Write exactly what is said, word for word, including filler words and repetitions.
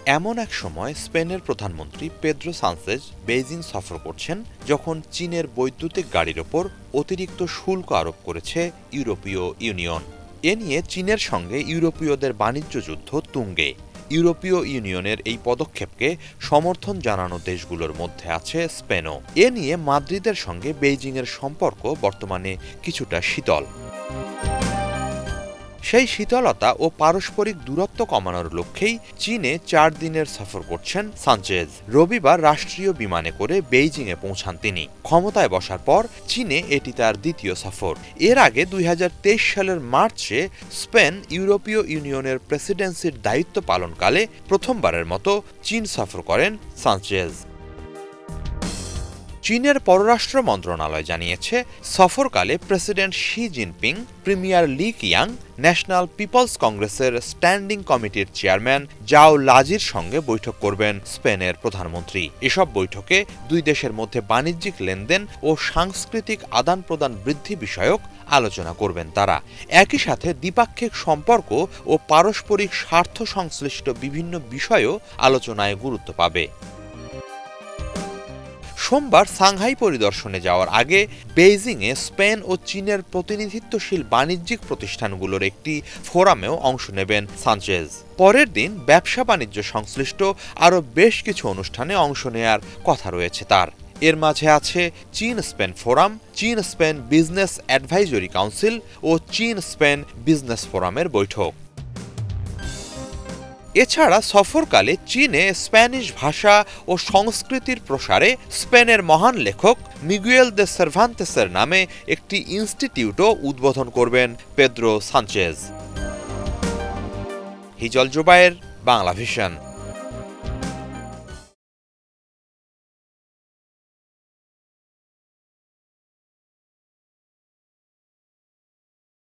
এমন এক সময় স্পেনের প্রধানমন্ত্রী পেদ্রো সানচেজ বেইজিং সফর করছেন, যখন চীনের বৈদ্যুতিক গাড়ির ওপর অতিরিক্ত শুল্ক আরোপ করেছে ইউরোপীয় ইউনিয়ন। এ নিয়ে চীনের সঙ্গে ইউরোপীয়দের বাণিজ্য যুদ্ধ তুঙ্গে। ইউরোপীয় ইউনিয়নের এই পদক্ষেপকে সমর্থন জানানো দেশগুলোর মধ্যে আছে স্পেনও। এ নিয়ে মাদ্রিদের সঙ্গে বেইজিংয়ের সম্পর্ক বর্তমানে কিছুটা শীতল। সেই শীতলতা ও পারস্পরিক দূরত্ব কমানোর লক্ষ্যেই চীনে চার দিনের সফর করছেন সানচেজ। রবিবার রাষ্ট্রীয় বিমানে করে বেইজিংয়ে পৌঁছান তিনি। ক্ষমতায় বসার পর চীনে এটি তার দ্বিতীয় সফর। এর আগে দুই হাজার তেইশ সালের মার্চে স্পেন ইউরোপীয় ইউনিয়নের প্রেসিডেন্সির দায়িত্ব পালনকালে প্রথমবারের মতো চীন সফর করেন সানচেজ। চীনের পররাষ্ট্র মন্ত্রণালয় জানিয়েছে, সফরকালে president Xi Jinping, premier Li Qiang, national people's কংগ্রেসের স্ট্যান্ডিং কমিটির চেয়ারম্যান জাও লাজির সঙ্গে বৈঠক করবেন স্পেনের প্রধানমন্ত্রী। এসব বৈঠকে দুই দেশের মধ্যে বাণিজ্যিক লেনদেন ও সাংস্কৃতিক আদান প্রদান বৃদ্ধি বিষয়ক আলোচনা করবেন তারা। একই সাথে দ্বিপাক্ষিক সম্পর্ক ও পারস্পরিক স্বার্থ সংশ্লিষ্ট বিভিন্ন বিষয়ও আলোচনায় গুরুত্ব পাবে। সোমবার সাংহাই পরিদর্শনে যাওয়ার আগে বেইজিংয়ে স্পেন ও চীনের প্রতিনিধিত্বশীল বাণিজ্যিক প্রতিষ্ঠানগুলোর একটি ফোরামেও অংশ নেবেন সানচেজ। পরের দিন ব্যবসা বাণিজ্য সংশ্লিষ্ট আরও বেশ কিছু অনুষ্ঠানে অংশ নেয়ার কথা রয়েছে তার। এর মাঝে আছে চীন স্পেন ফোরাম, চীন স্পেন বিজনেস অ্যাডভাইজরি কাউন্সিল ও চীন স্পেন বিজনেস ফোরামের বৈঠক। এছাড়া সফরকালে চীনে স্প্যানিশ ভাষা ও সংস্কৃতির প্রসারে স্পেনের মহান লেখক মিগুয়েল দে সার্ভান্তেসের নামে একটি ইনস্টিটিউটও উদ্বোধন করবেন Pedro Sanchez. Hijal Zobayer, Bangla vision.